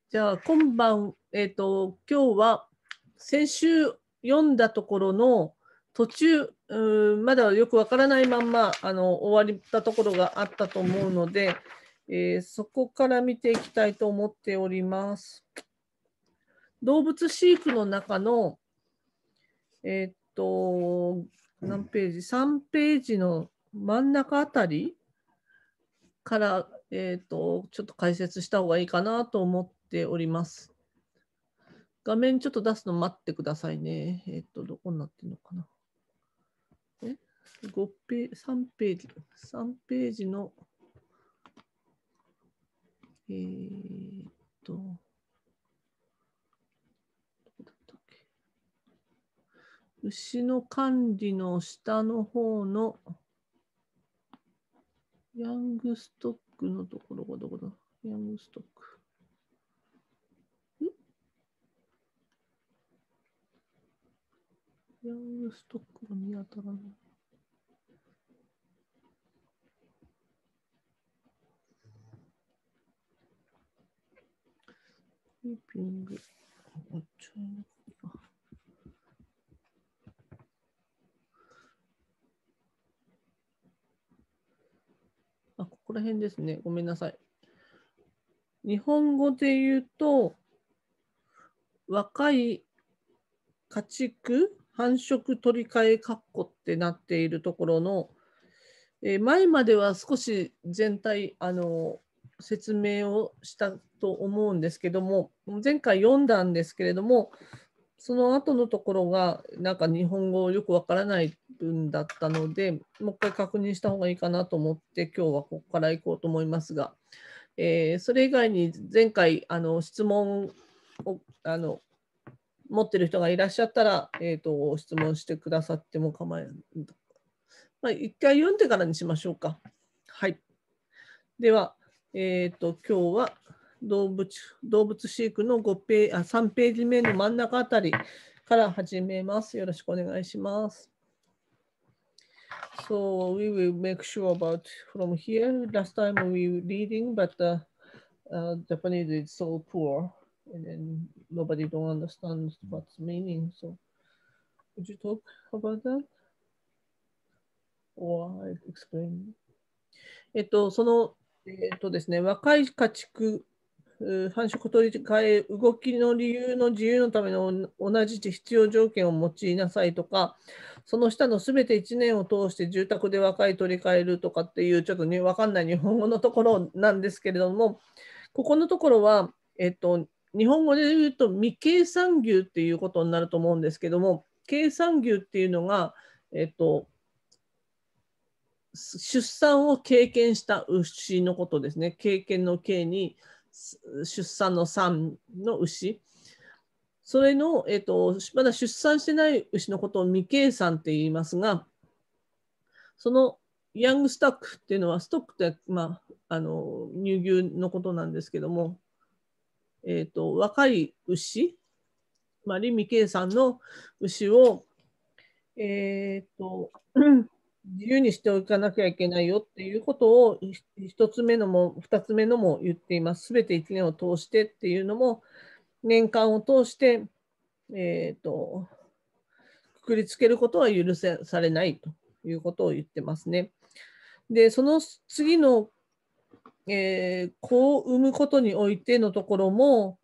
じゃあ今晩、今日は先週読んだところの途中、まだよくわからないまんま終わったところがあったと思うので、そこから見ていきたいと思っております。動物飼育の中の、何ページ ?3 ページの真ん中あたりから、ちょっと解説した方がいいかなと思っております。画面ちょっと出すの待ってくださいね。どこになってるのかな。3ページ、3ページの、どこだったっけ。牛の管理の下の方のヤングストックのところがどこだ。ヤングストック。ヤングストックが見当たらない。キーピング。ここら辺ですね。ごめんなさい。日本語で言うと、若い家畜繁殖取り替え括弧ってなっているところの、前までは少し全体説明をしたと思うんですけども、前回読んだんですけれども、その後のところがなんか日本語よくわからない文だったので、もう一回確認した方がいいかなと思って今日はここから行こうと思いますが、それ以外に前回質問を持ってる人がいらっしゃったら、質問してくださっても構えない。一回読んでからにしましょうか。はい。では、今日は動物飼育の3ページ目の真ん中あたりから始めます。よろしくお願いします。So we will make sure about from here. Last time we were reading, but Japanese is so poor, and then nobody don't understand what's meaning. So would you talk about that? Or I explain? その、ですね、若い家畜、繁殖取り替え、動きの理由の自由のための同じ必要条件を用いなさいとか、その下のすべて1年を通して住宅で若い取り替えるとかっていう、ちょっとね、わかんない日本語のところなんですけれども、ここのところは、日本語で言うと未計算牛っていうことになると思うんですけども、計算牛っていうのが、出産を経験した牛のことですね。経験の経に出産の産の牛。それの、まだ出産してない牛のことを未計算って言いますが、そのヤングストックっていうのは、ストックって、乳牛のことなんですけども、若い牛、つまり未計算の牛を、自由にしておかなきゃいけないよっていうことを一つ目のも二つ目のも言っています。すべて1年を通してっていうのも年間を通して、くくりつけることは許されないということを言ってますね。で、その次の、子を産むことにおいてのところも、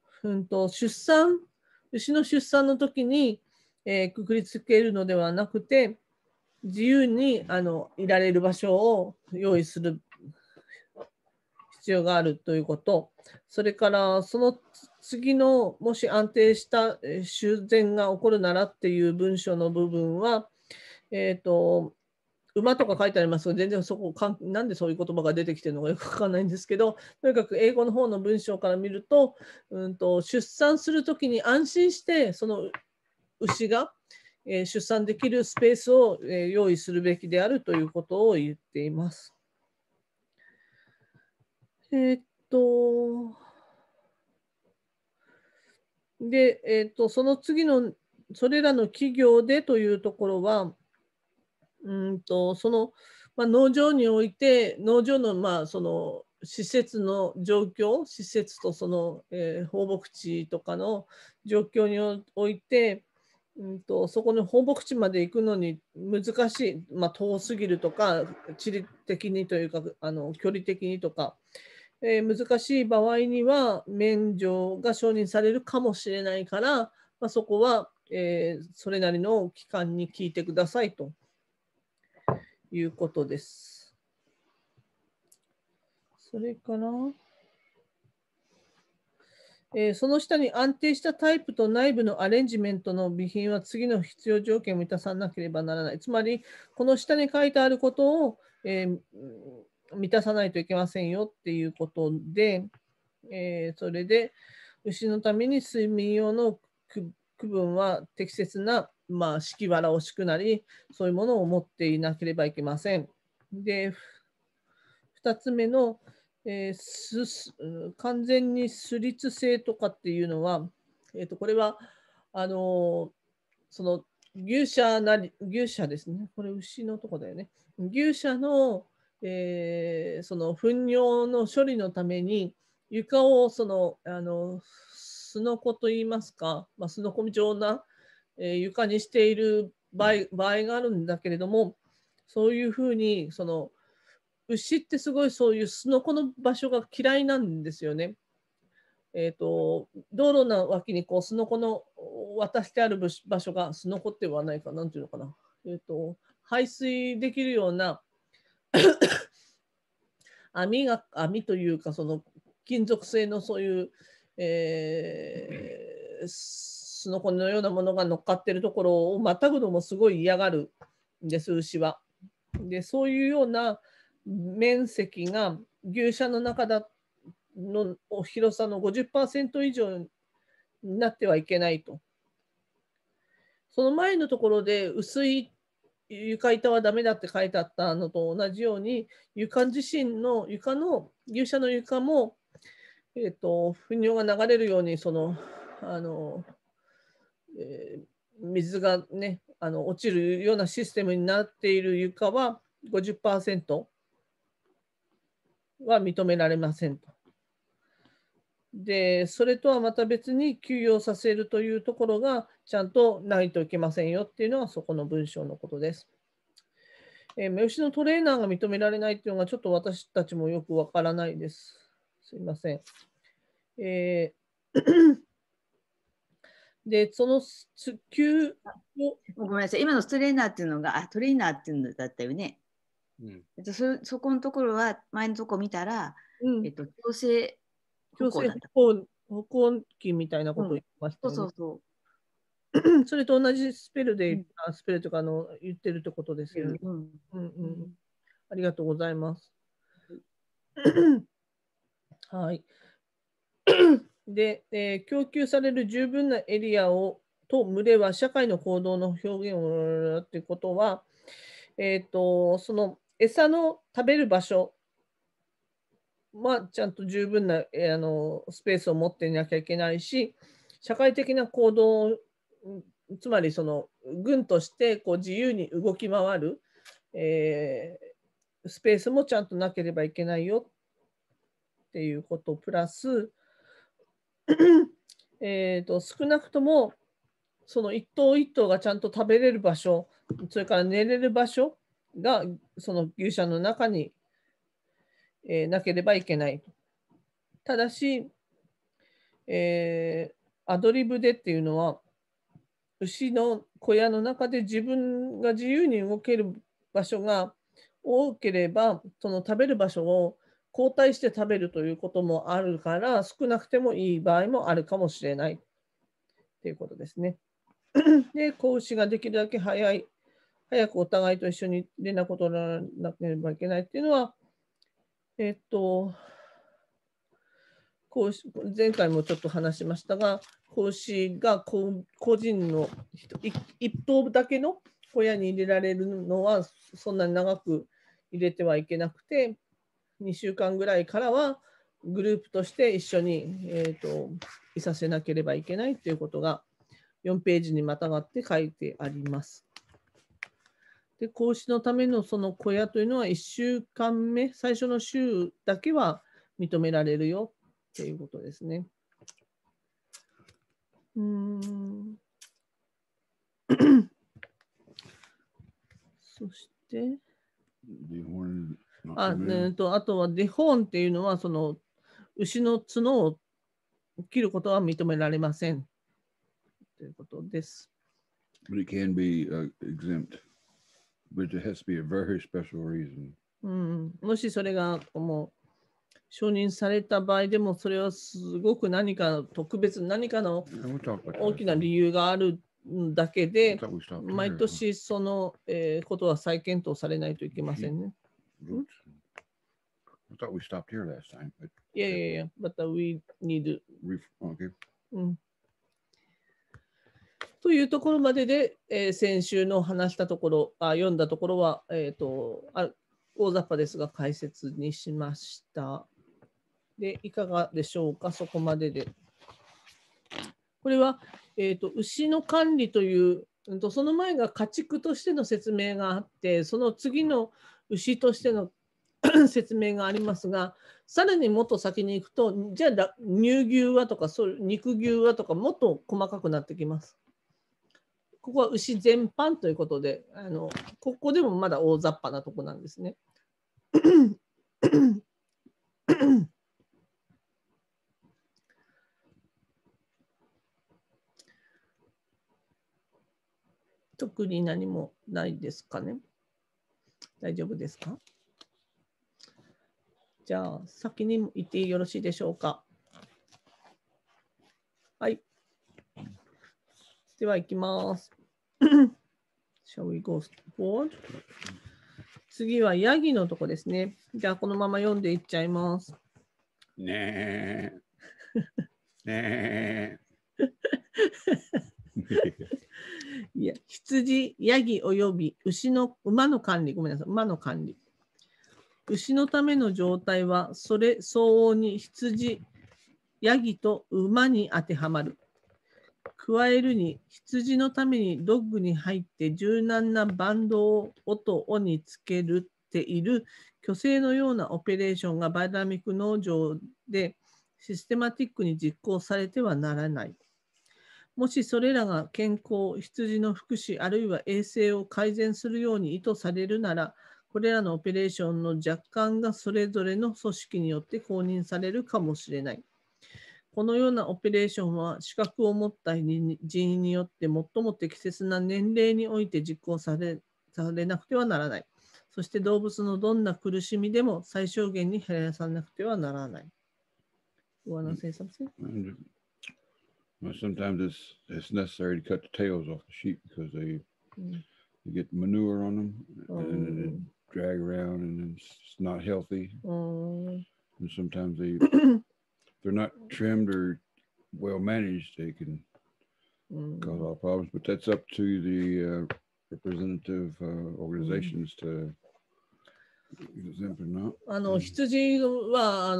牛の出産の時に、くくりつけるのではなくて、自由にいられる場所を用意する必要があるということ、それからその次のもし安定した修繕が起こるならっていう文章の部分は、馬とか書いてありますが、全然そこなんでそういう言葉が出てきてるのかよくわかんないんですけど、とにかく英語の方の文章から見ると、出産するときに安心してその牛が出産できるスペースを用意するべきであるということを言っています。で、その次のそれらの企業でというところは、その、農場において農場の、 施設の状況、施設とその、放牧地とかの状況において、そこの放牧地まで行くのに難しい、遠すぎるとか、地理的にというか、距離的にとか、難しい場合には免除が承認されるかもしれないから、そこは、それなりの期間に聞いてくださいということです。それから、その下に安定したタイプと内部のアレンジメントの備品は次の必要条件を満たさなければならない。つまり、この下に書いてあることを、満たさないといけませんよっていうことで、それで、牛のために睡眠用の区分は適切な、敷きわらを敷くなり、そういうものを持っていなければいけません。で、2つ目の、完全に巣立性とかっていうのは、これは、その牛舎ですね。これ牛のとこだよね。牛舎の、その糞尿の処理のために、床をすのこといいますか、すのこ状な、床にしている場合があるんだけれども、そういうふうに、牛ってすごいそういうすのこの場所が嫌いなんですよね。道路の脇にこうすのこの渡してある場所がすのこってはないか、なんていうのかな。排水できるような網というか、その金属製のそういう、すのこのようなものが乗っかってるところをまたぐのもすごい嫌がるんです、牛は。で、そういうような面積が牛舎の中の広さの 50% 以上になってはいけないと。その前のところで薄い床板はダメだって書いてあったのと同じように、床の牛舎の床も、糞尿が流れるようにあの、水がね、落ちるようなシステムになっている床は 50% は認められませんと。で、それとはまた別に休養させるというところがちゃんとないといけませんよっていうのはそこの文章のことです。目牛のトレーナーが認められないっていうのがちょっと私たちもよくわからないです。すいません。で、そのごめんなさい。今のトレーナーっていうのが、トレーナーっていうのだったよね。そこのところは、前のところ見たら、強制歩行だった。 歩行器みたいなことを言ってましたよね。 そうそうそれと同じスペルで、スペルとか言ってるってことですよね。ありがとうございます。はい。で、供給される十分なエリアと群れは社会の行動の表現をっていうことは、その餌の食べる場所はちゃんと十分な、スペースを持っていなきゃいけないし、社会的な行動、つまりその軍としてこう自由に動き回る、スペースもちゃんとなければいけないよっていうことプラス、少なくともその一頭一頭がちゃんと食べれる場所、それから寝れる場所がその牛舎の中に、なければいけない。ただし、アドリブでっていうのは、牛の小屋の中で自分が自由に動ける場所が多ければ、その食べる場所を交代して食べるということもあるから、少なくてもいい場合もあるかもしれないということですね。で、子牛ができるだけ早くお互いと一緒に連絡を取らなければいけないっていうのは、前回もちょっと話しましたが、子牛が個人の一頭だけの小屋に入れられるのはそんなに長く入れてはいけなくて、2週間ぐらいからはグループとして一緒に、いさせなければいけないということが4ページにまたがって書いてあります。で、子牛のためのその小屋というのは1週間目、最初の週だけは認められるよっていうことですね。そして、あとはデホーンっていうのは、その牛の角を切ることは認められませんということです。 But it can be exempt. But it has to be a very special reason. もしそれがもう承認された場合でも、それはすごく何か特別何かの大きな理由があるだけで、毎年その、ことは再検討されないといけませんね。 I thought we stopped here last time. Yeah, but we need. Okay. というところまでで、先週の話したところ、読んだところは、大雑把ですが解説にしました。で、いかがでしょうか、そこまでで。これは、牛の管理という、その前が家畜としての説明があって、その次の牛としての説明がありますが、さらにもっと先に行くと、じゃあ乳牛はとか、肉牛はとか、もっと細かくなってきます。ここは牛全般ということで、ここでもまだ大雑把なところなんですね。特に何もないですかね。大丈夫ですか？じゃあ、先に行ってよろしいでしょうか。はい。では、行きます。Shall we go forward? 次はヤギのとこですね。じゃあ、このまま読んでいっちゃいます。 ねえ。ねえ。 いや、羊、ヤギおよび馬の管理、ごめんなさい、馬の管理。牛のための状態は、それ相応に羊、ヤギと馬に当てはまる。加えるに、羊のためにドッグに入って柔軟なバンドを音につけるっている虚勢のようなオペレーションがバイダミック農場でシステマティックに実行されてはならない。もしそれらが健康、羊の福祉あるいは衛生を改善するように意図されるなら、これらのオペレーションの若干がそれぞれの組織によって公認されるかもしれない。このようなオペレーションは資格を持った人員によって最も適切な年齢において実行されなくてはならない。そして動物のどんな苦しみでも最小限に減らさなくてはならない。You wanna say something? Well, sometimes it's necessary to cut the tails off the sheep because they get manure on them and they drag around and it's not healthy. And sometimes they're not trimmed or well managed, they can cause all problems. But that's up to the representative organizations to exempt or not. 羊は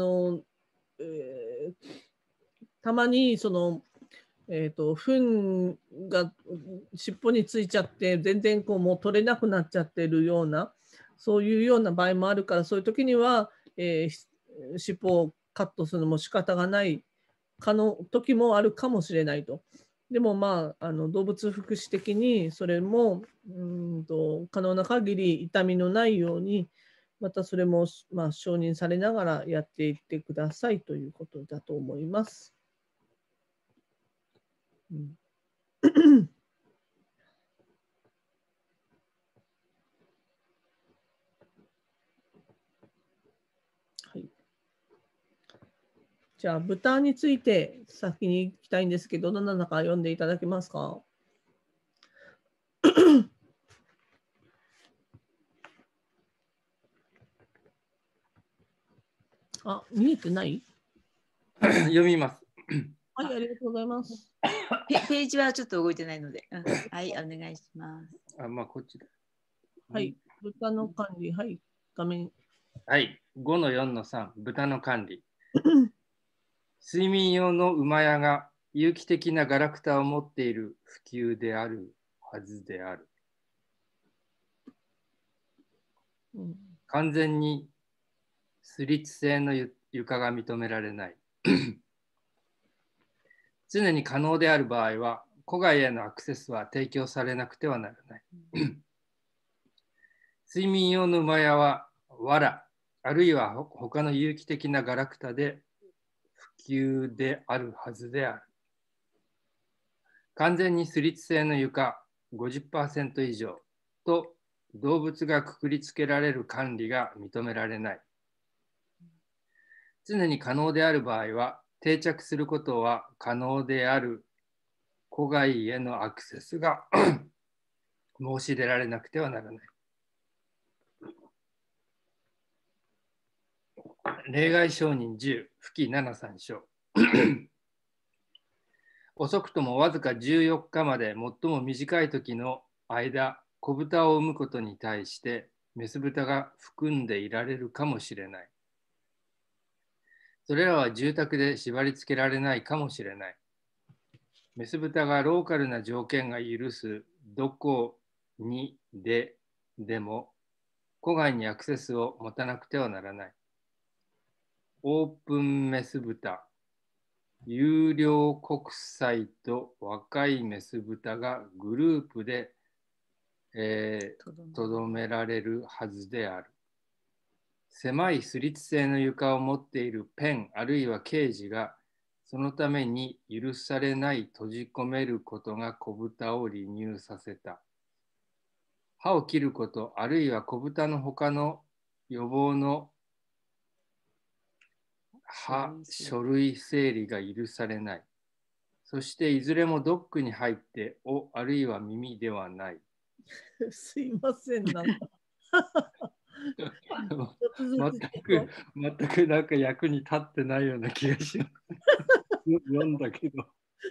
たまにその糞が尻尾についちゃって全然こうもう取れなくなっちゃってるようなそういうような場合もあるから、そういう時には、尻尾をカットするのも仕方がない時もあるかもしれないと。でもまあ、動物福祉的にそれも可能な限り痛みのないように、またそれも、まあ、承認されながらやっていってくださいということだと思います。はい、じゃあ、豚について先に行きたいんですけど、どなたか読んでいただけますか？あ、見えてない？ 読みます。 はい、ありがとうございます。 ページはちょっと動いてないので、はい、お願いします。 まあ、こっちだ。 はい、豚の管理、はい、画面。 はい、5-4-3、豚の管理。睡眠用の馬屋が有機的なガラクタを持っている普及であるはずである。完全にスリッツ性の床が認められない。常に可能である場合は、戸外へのアクセスは提供されなくてはならない。睡眠用の馬屋は、藁、あるいは他の有機的なガラクタで普及であるはずである。完全にスリッツ製の床 50% 以上と動物がくくりつけられる管理が認められない。常に可能である場合は、定着することは可能である戸外へのアクセスが申し出られなくてはならない。例外承認10、付記7、3章。遅くともわずか14日まで最も短い時の間、子豚を産むことに対して、メス豚が含んでいられるかもしれない。それらは住宅で縛り付けられないかもしれない。メス豚がローカルな条件が許すどこにでも、戸外にアクセスを持たなくてはならない。オープンメス豚、有料国際と若いメス豚がグループでとどめられるはずである。狭いスリッツ製の床を持っているペンあるいはケージがそのために許されない閉じ込めることが子豚を離乳させた。歯を切ることあるいは子豚の他の予防の書類整理が許されない。そしていずれもドックに入っておあるいは耳ではない。 すいません、なんか。 全くなんか役に立ってないような気がします。読んだけど。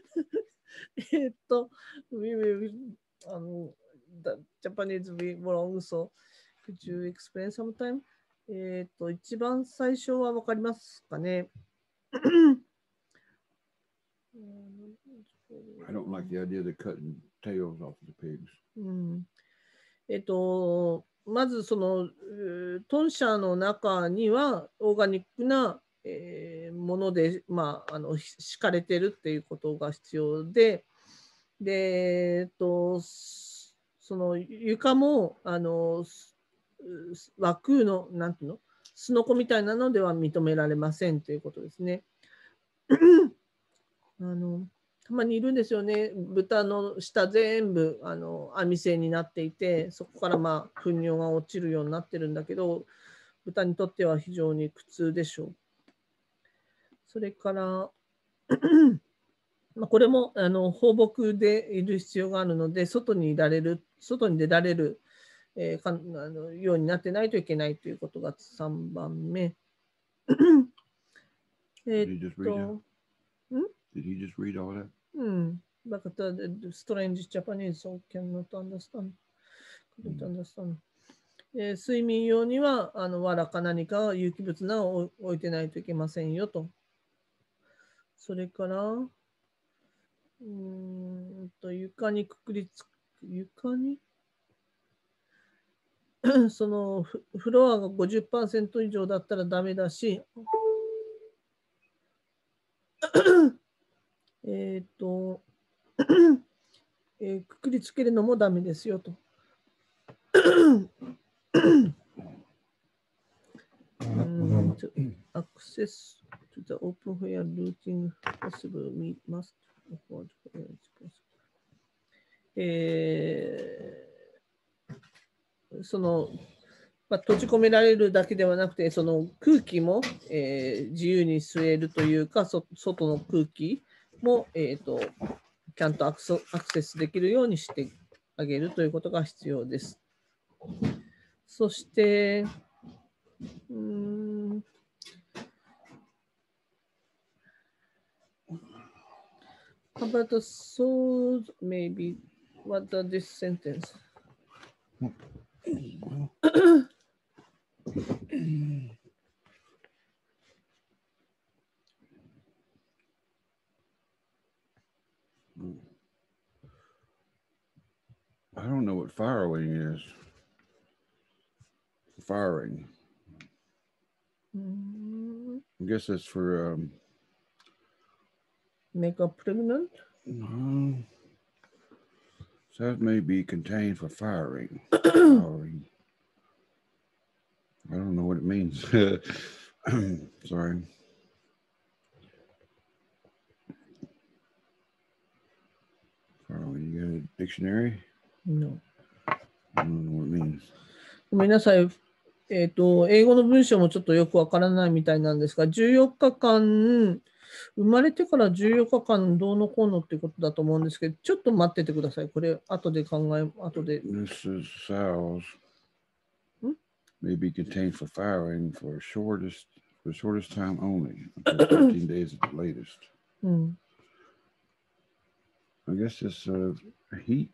the Japanese wrong, so could you explain sometime? 一番最初はわかりますかね I don't like the idea of cutting tails off the pigs. まずその豚舎の中にはオーガニックな、もので、敷かれてるっていうことが必要で、その床も枠のなんていうのすのこみたいなのでは認められませんということですね。たまにいるんですよね。豚の下全部網製になっていて、そこから糞尿が落ちるようになってるんだけど、豚にとっては非常に苦痛でしょう。それからこれも放牧でいる必要があるので、外に出られる、ようになってないといけないということが3番目。 Did he just read all that? But the strange Japanese so cannot understand. Couldn't understand. 睡眠用には藁か何か有機物なを置いてないといけませんよと。それから床にくくりつく床にそのフロアが 50% 以上だったらダメだしくくりつけるのもダメですよと。Access to the open where routing possible must affordその閉じ込められるだけではなくて、その空気も、自由に吸えるというか、外の空気も、ちゃんとアクセスできるようにしてあげるということが必要です。そして、How about the soul, maybe? What is this sentence? I don't know what farrowing is. Farrowing. I guess that's for make up pregnant? So that may be contained for firing. Firing. I don't know what it means. Sorry. Firing. You got a dictionary? No. I don't know what it means. ごめんなさい。英語の文章もちょっとよくわからないみたいなんですが、14日間、生まれてから14日間どうのこうのっていうことだと思うんですけど、ちょっと待っててください。これ、後で後で。 This is cells may be contained for firing for the shortest time only, until 14 days at the latest. I guess it's heat.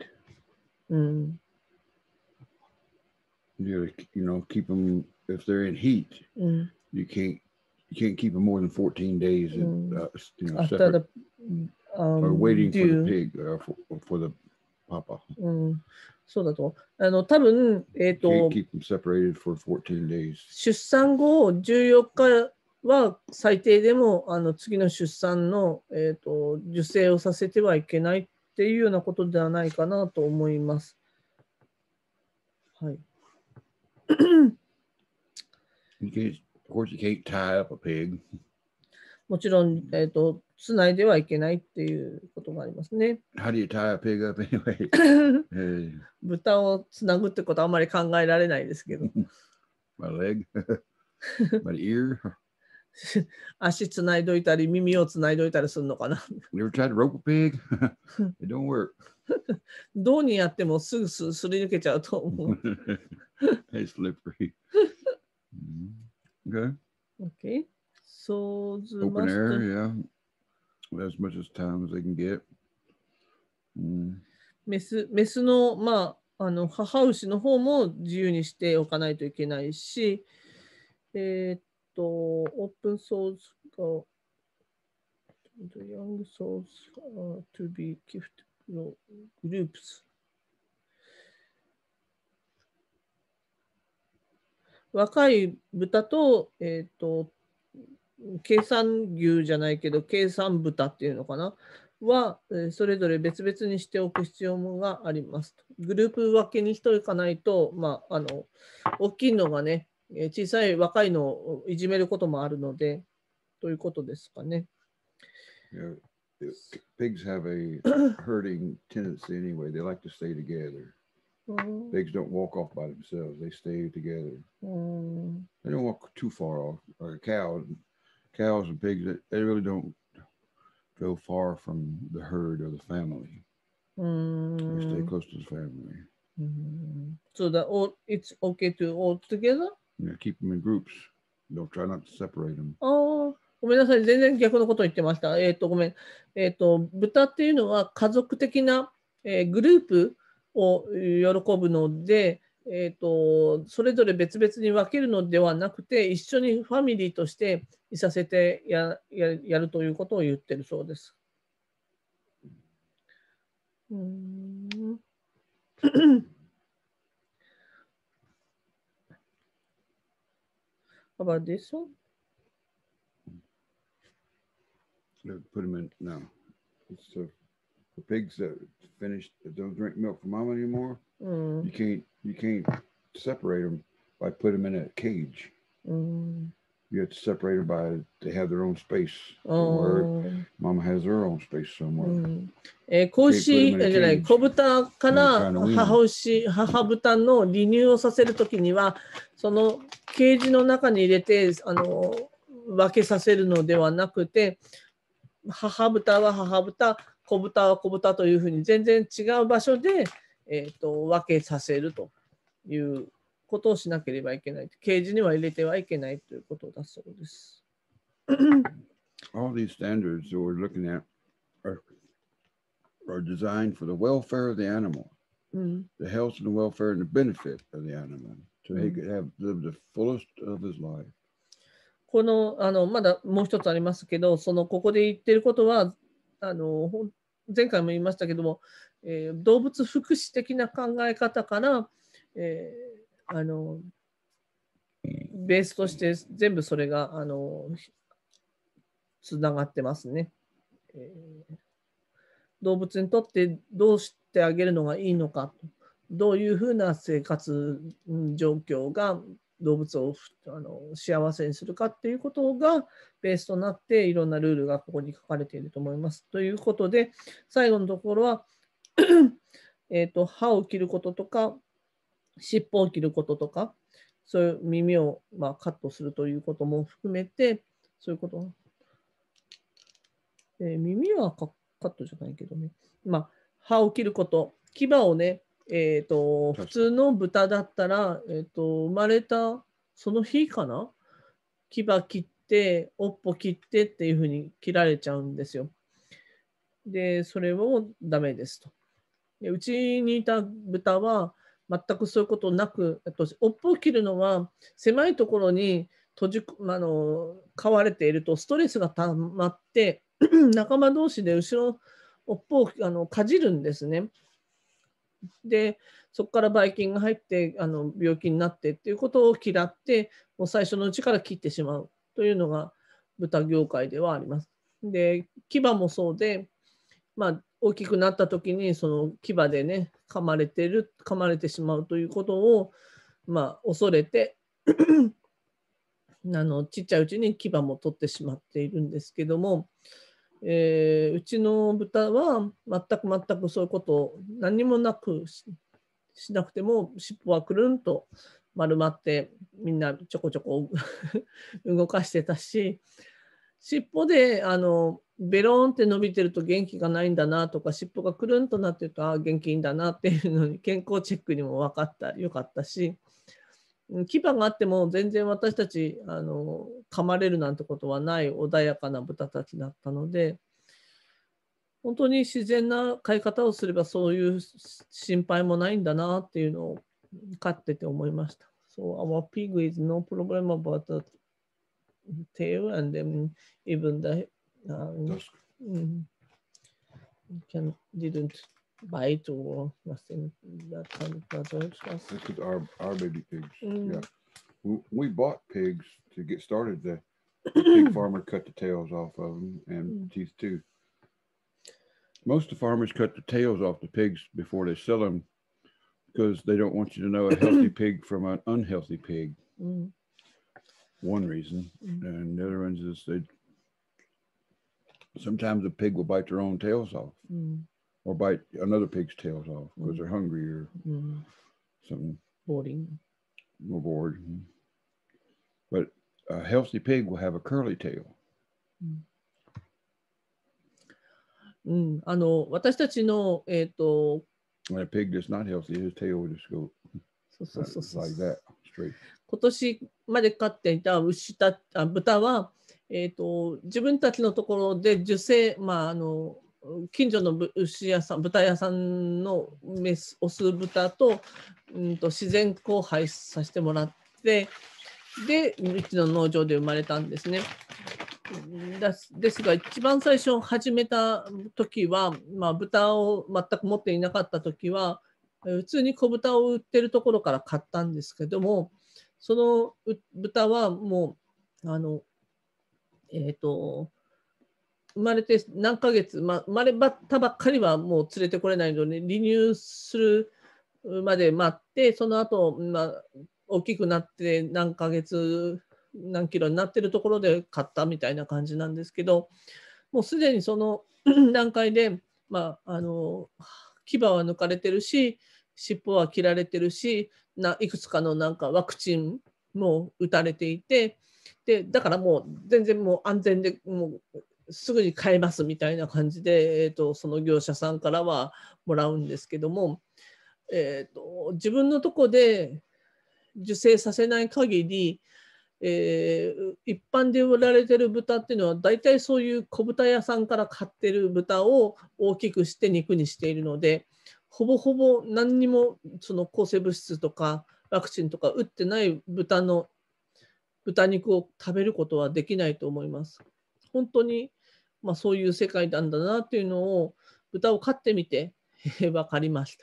You gotta, keep them if they're in heat. You can't keep them more than 14 days after separate, or waiting for due. the pig or for the papa. そうだと。多分、 Can't keep them separated for 14 days. 出産後14日は最低でも次の出産の、受精をさせてはいけないっていうようなことではないかなと思います。はい。 Of course, you can't tie up a pig. もちろん、つないではいけないっていうことがありますね。 How do you tie a pig up anyway? 豚をつなぐってことはあまり考えられないですけど。 My leg? My ear? 足つないどいたり、耳をつないどいたりするのかな。 You ever tried to rope a pig? It don't work. どうにやってもすぐすり抜けちゃうと思う。 It's slippery. Okay. Okay. So the open air, yeah. As much as time as they can get. メスの、母牛の方も自由にしておかないといけないし、オープンソースが、the young souls to be kept groups。若い豚と、計算牛じゃないけど、計算豚っていうのかなは、それぞれ別々にしておく必要があります。グループ分けにしておかないと、大きいのがね、小さい若いのをいじめることもあるので、ということですかね。 Yeah, pigs have a herding tendency anyway. They like to stay together. Pigs don't walk off by themselves. They stay together. They don't walk too far off. Or cows and pigs, they really don't go far from the herd or the family. They stay close to the family. So that it's okay to all together? Yeah, keep them in groups. Don't try not to separate them. ごめんなさい。全然逆のことを言ってました。ごめん。豚っていうのは家族的な、グループを喜ぶので、それぞれ別々に分けるのではなくて、一緒にファミリーとしていさせてやるということを言ってるそうです。How about this one? Put them in. No. It's the pigs that finished that don't drink milk from mama anymore. You can't separate them by putting them in a cage. You have to separate them by they have their own space. Mama has her own space somewhere. 子牛じゃない子豚から母豚の離乳をさせるときにはそのケージの中に入れて分けさせるのではなくて母豚は母豚子豚は子豚というふうに全然違う場所で、分けさせるということをしなければいけない。ケージには入れてはいけないということだそうです。 All these standards that we're looking at are designed for the welfare of the animal, the health and the welfare and the benefit of the animal, so he could live the fullest of his life. このまだもう一つありますけど、ここで言ってることは前回も言いましたけども、動物福祉的な考え方から、ベースとして全部それがつながってますね。動物にとってどうしてあげるのがいいのか、どういうふうな生活状況が動物を幸せにするかっていうことがベースとなっていろんなルールがここに書かれていると思います。ということで最後のところは歯を切ることとか尻尾を切ることとかそういう耳をカットするということも含めてそういうこと、耳はカットじゃないけどね、歯を切ること牙をね普通の豚だったら、生まれたその日かな牙切っておっぽ切ってっていうふうに切られちゃうんですよ。でそれもダメですと。でうちにいた豚は全くそういうことなく、おっぽを切るのは狭いところに飼われているとストレスがたまって仲間同士で後ろおっぽをかじるんですね。でそこからばい菌が入って病気になってっていうことを嫌ってもう最初のうちから切ってしまうというのが豚業界ではあります。で牙もそうで、大きくなった時にその牙でね噛まれてしまうということを恐れてちっちゃいうちに牙も取ってしまっているんですけども、うちの豚は全くそういうことを何もなくしなくても尻尾はくるんと丸まってみんなちょこちょこ動かしてたし、尻尾でベローンって伸びてると元気がないんだなとか尻尾がくるんとなってると元気いいんだなっていうのに健康チェックにも分かったよかったし、牙があっても全然私たち噛まれるなんてことはない穏やかな豚たちだったので、本当に自然な飼い方をすればそういう心配もないんだなっていうのを飼ってて思いました。So our pig is no problem about the tail and then even the didn't bite or nothing that kind of puzzles. That's because our baby pigs. Yeah, we bought pigs to get started. The pig farmer cut the tails off of them and teeth too. Most of the farmers cut the tails off the pigs before they sell them because they don't want you to know a healthy pig from an unhealthy pig. One reason, and the other one is sometimes a pig will bite their own tails off, or bite another pig's tails off because they're hungry or something. More bored. But a healthy pig will have a curly tail. 私たちの When a pig that's not healthy, his tail will just go like that straight. 今年まで飼っていた豚は、自分たちのところで受精、近所の豚屋さんのオス豚と、自然交配させてもらってでうちの農場で生まれたんですね。ですが一番最初始めた時は、豚を全く持っていなかった時は普通に小豚を売ってるところから買ったんですけども、その豚はもう生まれて何ヶ月、生まれたばっかりはもう連れてこれないので離乳するまで待って、その後、大きくなって何ヶ月何キロになってるところで買ったみたいな感じなんですけど、もうすでにその段階で、牙は抜かれてるし尻尾は切られてるしいくつかのワクチンも打たれていて、でだからもう全然もう安全でもうすぐに買えますみたいな感じで、その業者さんからはもらうんですけども、自分のとこで受精させない限り、一般で売られてる豚っていうのは大体そういう小豚屋さんから買ってる豚を大きくして肉にしているので、ほぼほぼ何にもその抗生物質とかワクチンとか打ってない豚肉を食べることはできないと思います。本当に、そういう世界なんだなっていうのを豚を飼ってみて分かりました。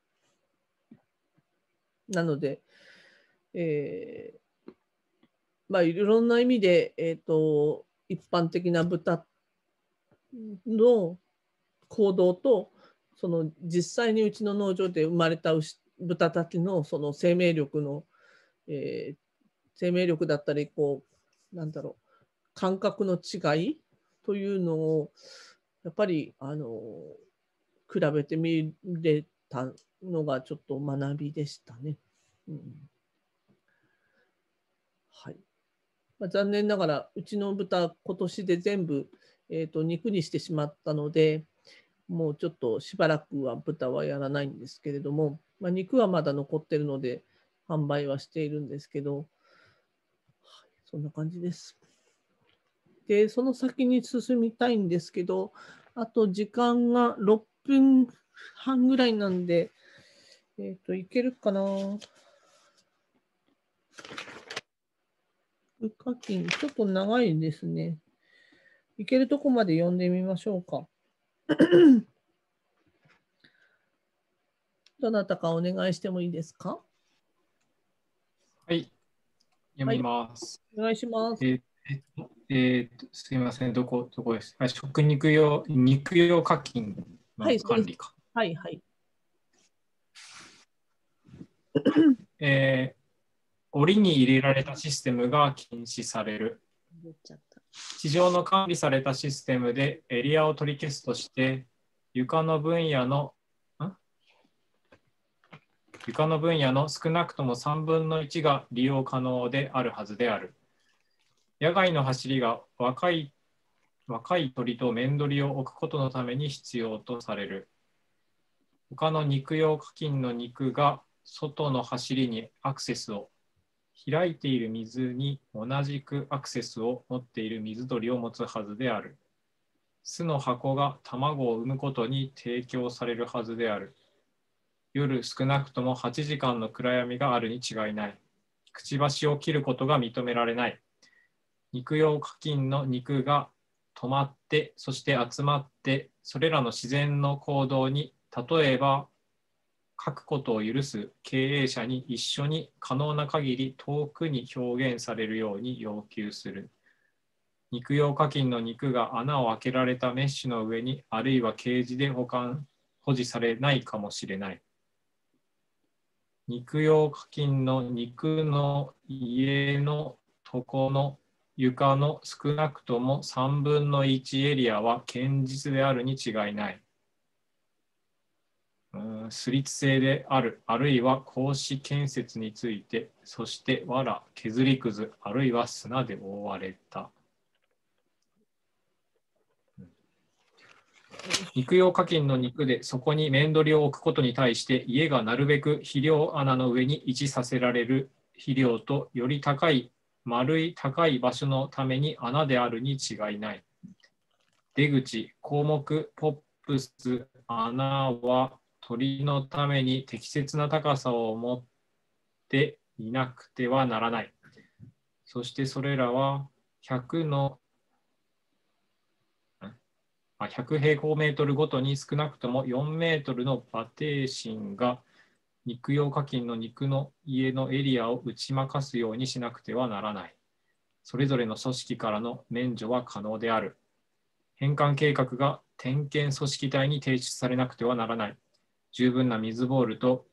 なので、 いろんな意味で、一般的な豚の行動と、その実際にうちの農場で生まれた豚たちのその生命力の、生命力だったり、なんだろう、感覚の違いというのを、やっぱり、比べてみれたのがちょっと学びでしたね。はい。残念ながら、うちの豚、今年で全部、肉にしてしまったので、もうちょっとしばらくは豚はやらないんですけれども、肉はまだ残ってるので、販売はしているんですけど、はい、そんな感じです。で、その先に進みたいんですけど、あと時間が6分半ぐらいなんで、いけるかな。課金、ちょっと長いですね。いけるとこまで読んでみましょうか。どなたかお願いしてもいいですか？ はい、読みます。 はい、お願いします。 すみません、どこです。食肉用課金の管理か。 はい、はい。 檻に入れられたシステムが禁止される。地上の管理されたシステムでエリアを取り消すとして、床の分野の少なくとも3分の1が利用可能であるはずである。野外の走りが若い鳥と面取りを置くことのために必要とされる。他の肉用課金の肉が外の走りにアクセスを、開いている水に同じくアクセスを持っている水鳥を持つはずである。巣の箱が卵を産むことに提供されるはずである。夜少なくとも8時間の暗闇があるに違いない。くちばしを切ることが認められない。肉用課金の肉が止まって、そして集まって、それらの自然の行動に、例えば、書くことを許す経営者に一緒に可能な限り遠くに表現されるように要求する。肉用課金の肉が穴を開けられたメッシュの上に、あるいはケージで保持されないかもしれない。肉用課金の肉の家の床の床の少なくとも3分の1エリアは堅実であるに違いない。スリッツ製である、あるいは格子建設について、そして藁、削りくず、あるいは砂で覆われた。肉用課金の肉でそこに面取りを置くことに対して、家がなるべく肥料穴の上に位置させられる肥料とより丸い高い場所のために穴であるに違いない。出口、項目、ポップス、穴は鳥のために適切な高さを持っていなくてはならない。そしてそれらは100平方メートルごとに少なくとも4メートルの馬蹄震が肉用課金の肉の家のエリアを打ち負かすようにしなくてはならない。それぞれの組織からの免除は可能である。返還計画が点検組織体に提出されなくてはならない。十分な水ボールと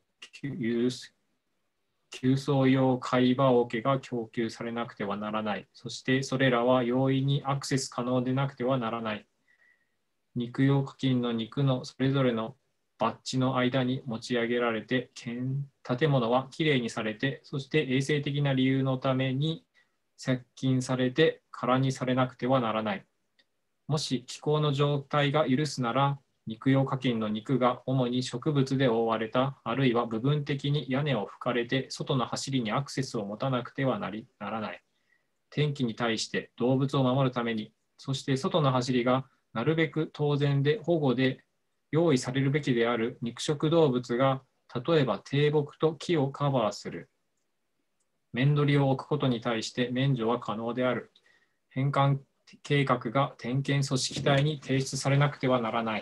給送用貝羽桶が供給されなくてはならない。そしてそれらは容易にアクセス可能でなくてはならない。肉用課金の肉のそれぞれのバッジの間に持ち上げられて、建物はきれいにされて、そして衛生的な理由のために接近されて空にされなくてはならない。もし気候の状態が許すなら、肉用課金の肉が主に植物で覆われた、あるいは部分的に屋根を拭かれて、外の走りにアクセスを持たなくてはならない。天気に対して動物を守るために、そして外の走りがなるべく当然で保護で用意されるべきである肉食動物が、例えば低木と木をカバーする。面取りを置くことに対して免除は可能である。返還計画が点検組織体に提出されなくてはならない。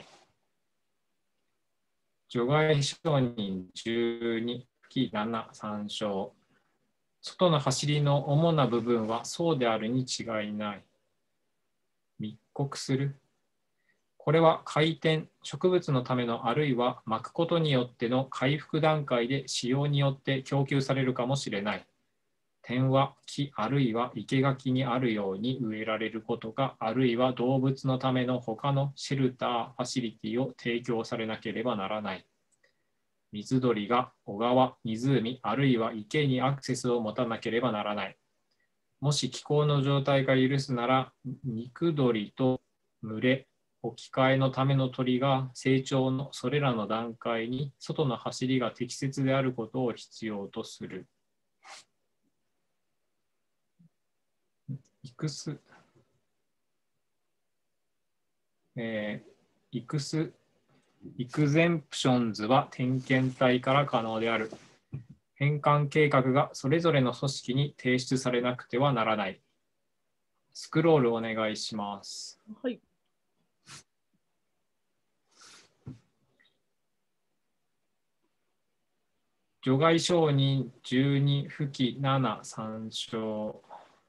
除外承認12、期7、参照。 外の走りの主な部分はそうであるに違いない。密告する。これは回転、植物のためのあるいは巻くことによっての回復段階で使用によって供給されるかもしれない。点は木あるいは生垣にあるように植えられることが、あるいは動物のための他のシェルター、ファシリティを提供されなければならない。水鳥が小川、湖、あるいは池にアクセスを持たなければならない。もし気候の状態が許すなら、肉鳥と群れ、置き換えのための鳥が成長のそれらの段階に外の走りが適切であることを必要とする。育す、エクゼンプションズは点検体から可能である。返還計画がそれぞれの組織に提出されなくてはならない。スクロールお願いします。 はい。 除外承認12、不記7、参照。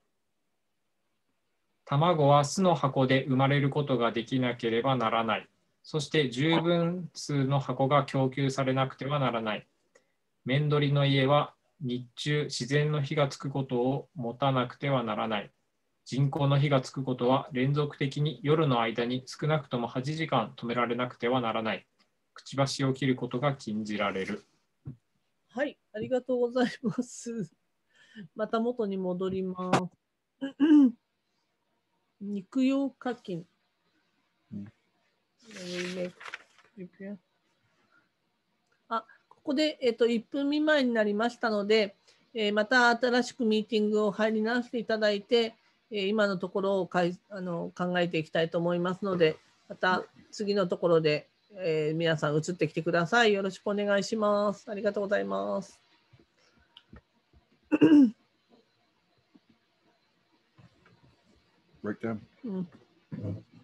卵は巣の箱で生まれることができなければならない。そして十分数の箱が供給されなくてはならない。面取りの家は日中自然の火がつくことを持たなくてはならない。人工の火がつくことは連続的に夜の間に少なくとも8時間止められなくてはならない。くちばしを切ることが禁じられる。 はい、ありがとうございます。また元に戻ります。肉用課金。あ、ここで、1分未満になりましたので、また新しくミーティングを入り直していただいて、今のところを考えていきたいと思いますので、また次のところで、皆さん移ってきてください。よろしくお願いします。ありがとうございます。 Breakdown?